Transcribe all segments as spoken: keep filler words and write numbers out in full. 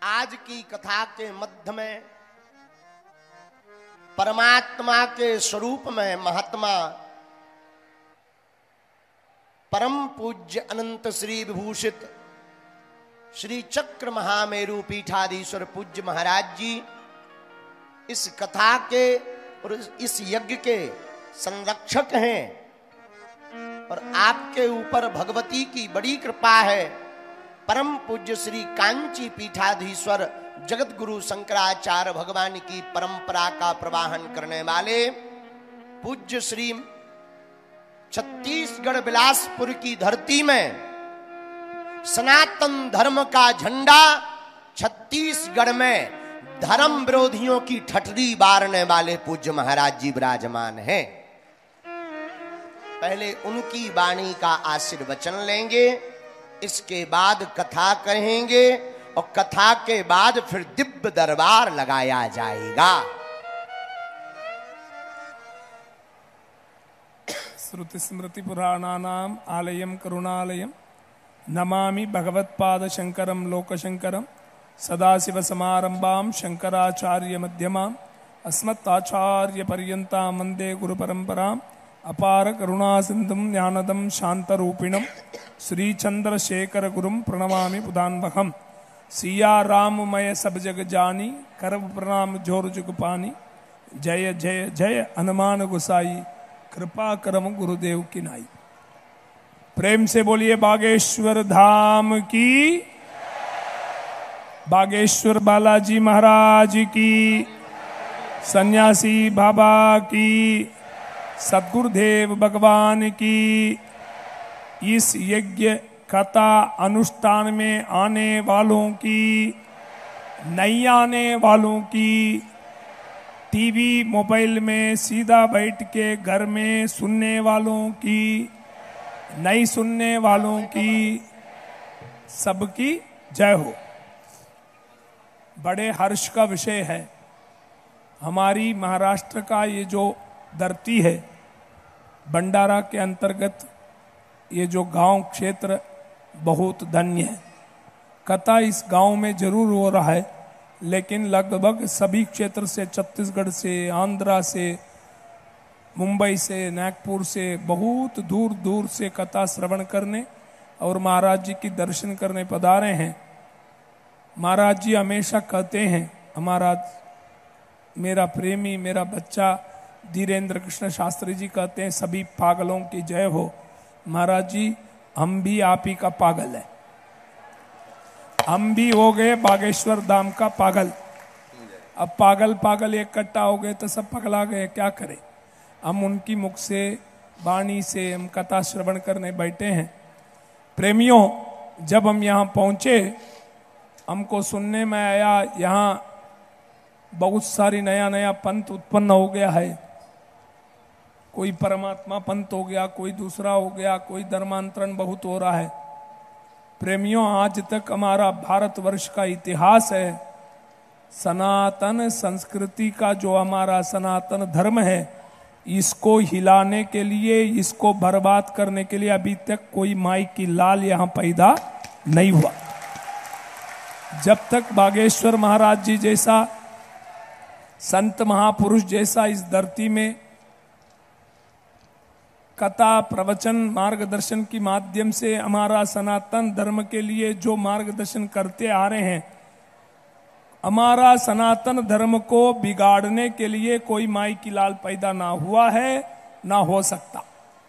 आज की कथा के मध्य में परमात्मा के स्वरूप में महात्मा परम पूज्य अनंत श्री विभूषित श्री चक्र महामेरु पीठाधीश्वर पूज्य महाराज जी इस कथा के और इस यज्ञ के संरक्षक हैं और आपके ऊपर भगवती की बड़ी कृपा है। परम पूज्य श्री कांची पीठाधीश्वर जगत गुरु शंकराचार्य भगवान की परंपरा का प्रवाहन करने वाले पूज्य श्री छत्तीसगढ़ बिलासपुर की धरती में सनातन धर्म का झंडा छत्तीसगढ़ में धर्म विरोधियों की ठठरी बारने वाले पूज्य महाराज जी विराजमान हैं। पहले उनकी वाणी का आशीर्वचन लेंगे, इसके बाद कथा कहेंगे और कथा के बाद फिर दिव्य दरबार लगाया जाएगा। श्रुति स्मृति पुराणानाम आलयम करुणालयम नमामि भगवत्पाद शंकरम लोकशंकरम सदाशिव समारंभाम शंकराचार्य मध्यमाम अस्मत्ताचार्य पर्यंताम वंदे गुरु परंपराम अपार करुणा सिंधुम ज्ञानदम शांतरूपिणम श्री चंद्रशेखर गुरुम प्रणमामि पुदान्वहम सिया राममय सब जग जानी करव प्रणाम जोर जुग पानी जय जय जय हनुमान गुसाई कृपा करम गुरुदेव की नाई। प्रेम से बोलिए बागेश्वर धाम की, बागेश्वर बालाजी महाराज की, सन्यासी बाबा की, सद्गुरुदेव भगवान की। इस यज्ञ कथा अनुष्ठान में आने वालों की, नहीं आने वालों की, टीवी मोबाइल में सीधा बैठ के घर में सुनने वालों की, नहीं सुनने वालों की, सबकी जय हो। बड़े हर्ष का विषय है। हमारी महाराष्ट्र का ये जो धरती है, भंडारा के अंतर्गत ये जो गांव क्षेत्र बहुत धन्य है। कथा इस गांव में जरूर हो रहा है, लेकिन लगभग सभी क्षेत्र से, छत्तीसगढ़ से, आंध्रा से, मुंबई से, नागपुर से, बहुत दूर दूर से कथा श्रवण करने और महाराज जी की दर्शन करने पधारे हैं। महाराज जी हमेशा कहते हैं, हमारा मेरा प्रेमी, मेरा बच्चा धीरेन्द्र कृष्ण शास्त्री जी कहते हैं, सभी पागलों की जय हो। महाराज जी, हम भी आप ही का पागल है, हम भी हो गए बागेश्वर धाम का पागल। अब पागल पागल इकट्ठा हो गए तो सब पगला गए, क्या करें। हम उनकी मुख से, वाणी से हम कथा श्रवण करने बैठे हैं। प्रेमियों, जब हम यहाँ पहुंचे, हमको सुनने में आया यहाँ बहुत सारी नया नया पंथ उत्पन्न हो गया है। कोई परमात्मा पंथ हो गया, कोई दूसरा हो गया, कोई धर्मांतरण बहुत हो रहा है। प्रेमियों, आज तक हमारा भारतवर्ष का इतिहास है, सनातन संस्कृति का जो हमारा सनातन धर्म है, इसको हिलाने के लिए, इसको बर्बाद करने के लिए अभी तक कोई माई की लाल यहाँ पैदा नहीं हुआ। जब तक बागेश्वर महाराज जी जैसा संत महापुरुष जैसा इस धरती में कथा प्रवचन मार्गदर्शन की माध्यम से हमारा सनातन धर्म के लिए जो मार्गदर्शन करते आ रहे हैं, हमारा सनातन धर्म को बिगाड़ने के लिए कोई माई की लाल पैदा ना हुआ है, ना हो सकता।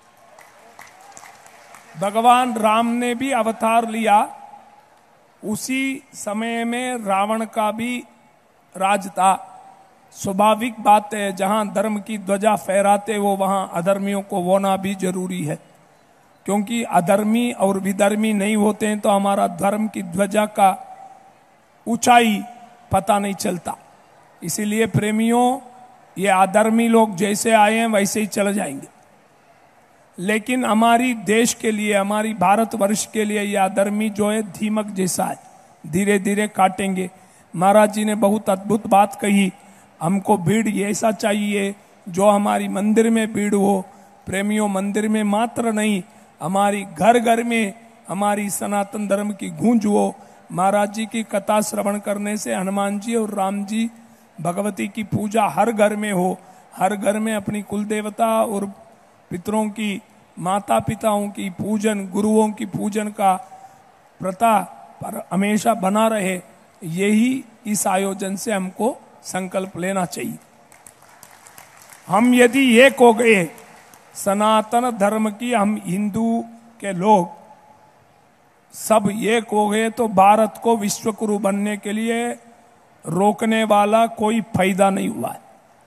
भगवान राम ने भी अवतार लिया, उसी समय में रावण का भी राज था। स्वाभाविक बात है, जहां धर्म की ध्वजा फहराते वो वहां अधर्मियों को होना भी जरूरी है, क्योंकि अधर्मी और विधर्मी नहीं होते हैं तो हमारा धर्म की ध्वजा का ऊंचाई पता नहीं चलता। इसीलिए प्रेमियों, ये अधर्मी लोग जैसे आए हैं वैसे ही चले जाएंगे, लेकिन हमारी देश के लिए, हमारी भारतवर्ष के लिए ये अधर्मी जो है धीमक जैसा है, धीरे धीरे काटेंगे। महाराज जी ने बहुत अद्भुत बात कही, हमको भीड़ ऐसा चाहिए जो हमारी मंदिर में भीड़ हो। प्रेमियों, मंदिर में मात्र नहीं, हमारी घर घर में हमारी सनातन धर्म की गूंज हो। महाराज जी की कथा श्रवण करने से हनुमान जी और राम जी भगवती की पूजा हर घर में हो, हर घर में अपनी कुल देवता और पितरों की, माता पिताओं की पूजन, गुरुओं की पूजन का प्रथा पर हमेशा बना रहे, यही इस आयोजन से हमको संकल्प लेना चाहिए। हम यदि एक हो गए सनातन धर्म की, हम हिंदू के लोग सब एक हो गए तो भारत को विश्वगुरु बनने के लिए रोकने वाला कोई फायदा नहीं हुआ है।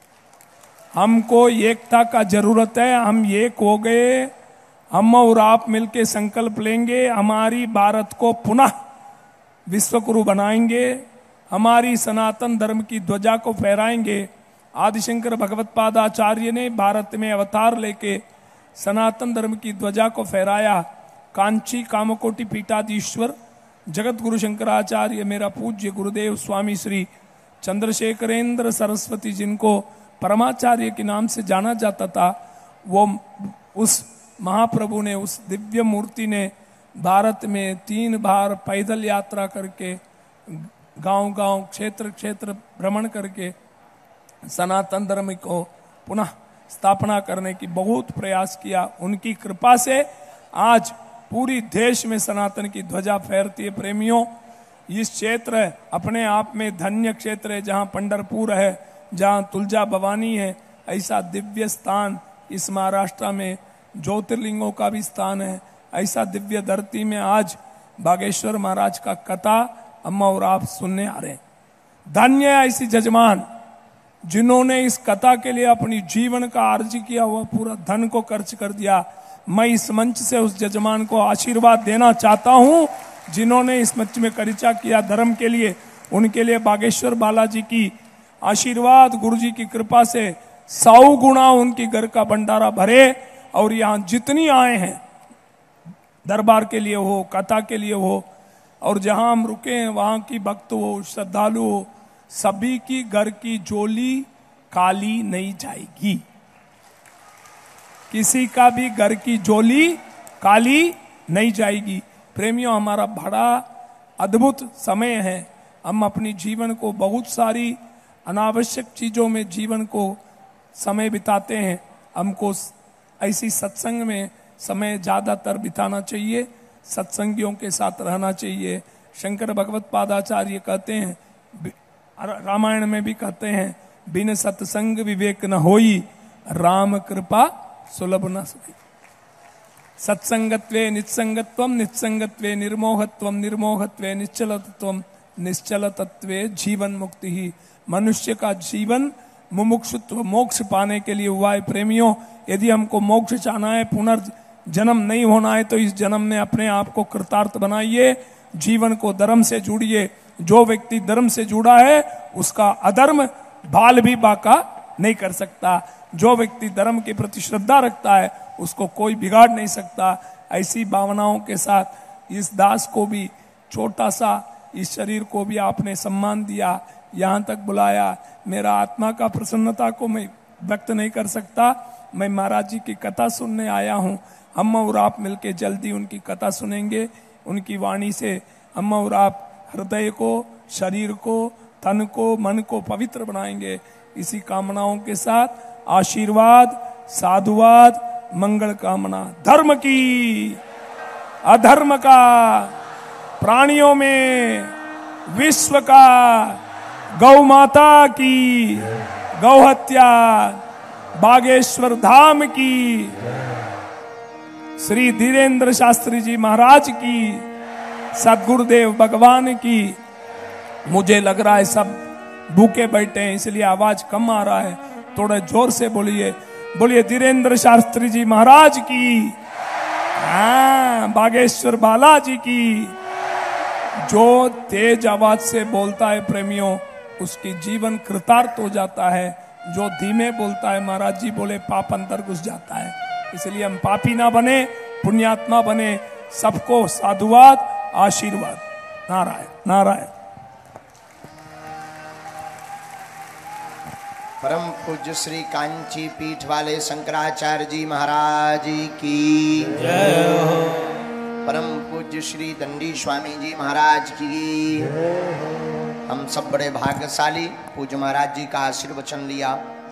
हमको एकता का जरूरत है। हम एक हो गए, हम और आप मिलके संकल्प लेंगे, हमारी भारत को पुनः विश्वगुरु बनाएंगे, हमारी सनातन धर्म की ध्वजा को फहराएंगे। आदिशंकर भगवत पाद आचार्य ने भारत में अवतार लेके सनातन धर्म की ध्वजा को फहराया। कांची कामकोटि पीठाधीश्वर जगत गुरु शंकराचार्य, मेरा पूज्य गुरुदेव स्वामी श्री चंद्रशेखरेंद्र सरस्वती, जिनको परमाचार्य के नाम से जाना जाता था, वो उस महाप्रभु ने, उस दिव्य मूर्ति ने भारत में तीन बार पैदल यात्रा करके, गांव गांव, क्षेत्र क्षेत्र भ्रमण करके सनातन धर्म को पुनः स्थापना करने की बहुत प्रयास किया। उनकी कृपा से आज पूरी देश में सनातन की ध्वजा फहरती है। प्रेमियों, इस क्षेत्र अपने आप में धन्य क्षेत्र है, जहां पंढरपुर है, जहां तुलजा भवानी है, ऐसा दिव्य स्थान इस महाराष्ट्र में ज्योतिर्लिंगों का भी स्थान है। ऐसा दिव्य धरती में आज बागेश्वर महाराज का कथा अम्मा और आप सुनने आ रहे हैं। धन्य ऐसी जजमान जिन्होंने इस कथा के लिए अपनी जीवन का आर्जी किया हुआ पूरा धन को खर्च कर दिया। मैं इस मंच से उस जजमान को आशीर्वाद देना चाहता हूं जिन्होंने इस मंच में परिचय किया धर्म के लिए। उनके लिए बागेश्वर बालाजी की आशीर्वाद, गुरु जी की कृपा से सौ गुना उनकी घर का भंडारा भरे। और यहाँ जितनी आए हैं दरबार के लिए हो, कथा के लिए हो, और जहां हम रुके हैं वहां की भक्त हो, श्रद्धालु हो, सभी की घर की झोली खाली नहीं जाएगी। किसी का भी घर की झोली खाली नहीं जाएगी। प्रेमियों, हमारा बड़ा अद्भुत समय है। हम अपनी जीवन को बहुत सारी अनावश्यक चीजों में जीवन को समय बिताते हैं। हमको ऐसी सत्संग में समय ज्यादातर बिताना चाहिए, सत्संगियों के साथ रहना चाहिए। शंकर भगवत पादाचार्य कहते हैं, रामायण में भी कहते हैं, बिन सत्संग विवेक न होई, राम कृपा सुलभ न सोई। सत्संगत्वे नित्संगत्वम, नित्संगत्वे निर्मोहत्वम, निर्मोहत्वे निश्चलतत्वम, निश्चलतत्वे जीवन मुक्ति ही। मनुष्य का जीवन मुमुक्षुत्व, मोक्ष पाने के लिए हुआ है। प्रेमियों, यदि हमको मोक्ष चाहना है, पुनर्जन्म नहीं होना है, तो इस जन्म में अपने आप को कृतार्थ बनाइए, जीवन को धर्म से जुड़िए। जो व्यक्ति धर्म से जुड़ा है उसका अधर्म बाल भी बाका नहीं कर सकता। जो व्यक्ति धर्म के प्रति श्रद्धा रखता है उसको कोई बिगाड़ नहीं सकता। ऐसी भावनाओं के साथ इस दास को भी, छोटा सा इस शरीर को भी आपने सम्मान दिया, यहाँ तक बुलाया। मेरा आत्मा का प्रसन्नता को मैं व्यक्त नहीं कर सकता। मैं महाराज जी की कथा सुनने आया हूँ। हम और आप मिलके जल्दी उनकी कथा सुनेंगे। उनकी वाणी से हम और आप हृदय को, शरीर को, तन को, मन को पवित्र बनाएंगे। इसी कामनाओं के साथ आशीर्वाद, साधुवाद, मंगल कामना। धर्म की, अधर्म का, प्राणियों में, विश्व का, गौ माता की, गौ हत्या, बागेश्वर धाम की, श्री धीरेन्द्र शास्त्री जी महाराज की, सदगुरुदेव भगवान की। मुझे लग रहा है सब भूखे बैठे हैं, इसलिए आवाज कम आ रहा है। थोड़ा जोर से बोलिए, बोलिए धीरेन्द्र शास्त्री जी महाराज की, हाँ, बागेश्वर बालाजी की। जो तेज आवाज से बोलता है प्रेमियों, उसकी जीवन कृतार्थ हो जाता है। जो धीमे बोलता है, महाराज जी बोले, पाप अंतर घुस जाता है। इसलिए हम पापी ना बने, पुण्यात्मा बने। सबको साधुवाद, आशीर्वाद। नारायण नारायण। परम पूज्य श्री कांची पीठ वाले शंकराचार्य जी महाराज की जय हो। परम पूज्य पूज्य श्री दंडी स्वामी जी महाराज की। हम सब बड़े भाग्यशाली, पूज्य महाराज जी का आशीर्वचन लिया।